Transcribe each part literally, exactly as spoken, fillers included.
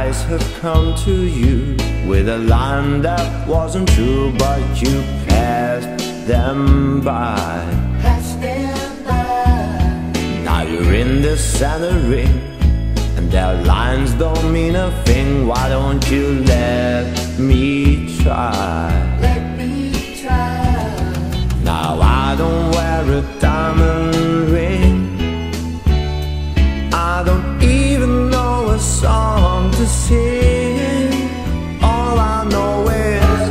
eyes have come to you with a line that wasn't true, but you passed them by. Passed them by. Now you're in the center ring, and their lines don't mean a thing. Why don't you let me try? Let me try. Now I don't wear a diamond ring, I don't even know a song to sing. All I know is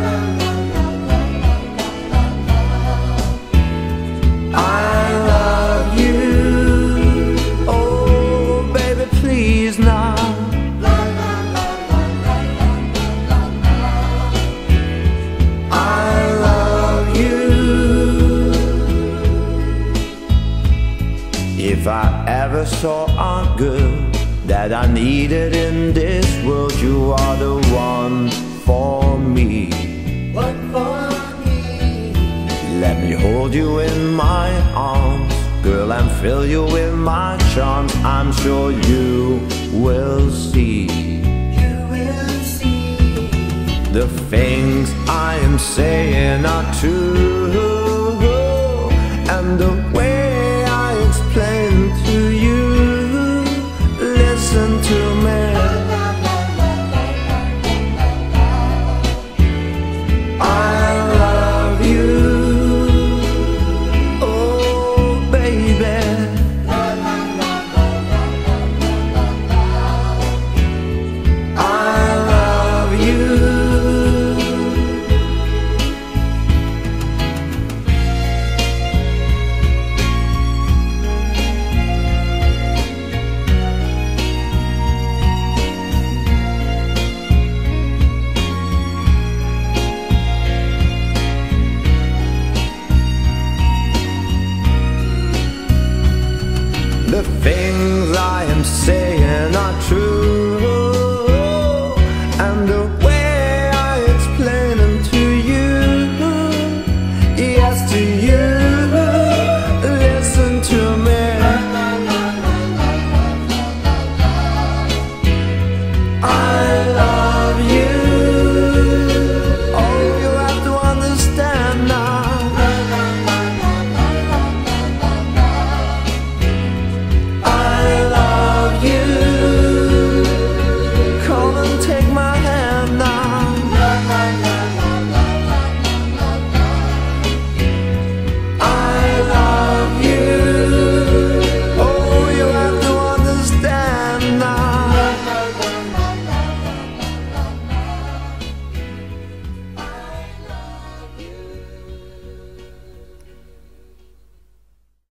I love you. Oh baby, please now. I love you. If I ever saw a girl that I needed in this world, you are the one for me. One for me. Let me hold you in my arms, girl, and fill you with my charms. I'm sure you will see. You will see. The things I am saying are true, and the